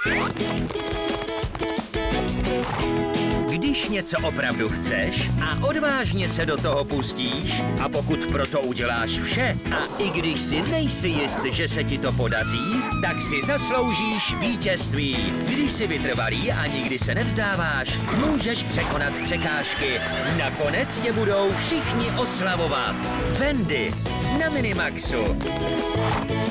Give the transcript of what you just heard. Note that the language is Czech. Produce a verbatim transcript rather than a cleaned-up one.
Když něco opravdu chceš a odvážně se do toho pustíš a pokud proto uděláš vše a i když si nejsi jist, že se ti to podaří, tak si zasloužíš vítězství. Když jsi vytrvalý a nikdy se nevzdáváš, můžeš překonat překážky. Nakonec tě budou všichni oslavovat. Wendy na Minimaxu.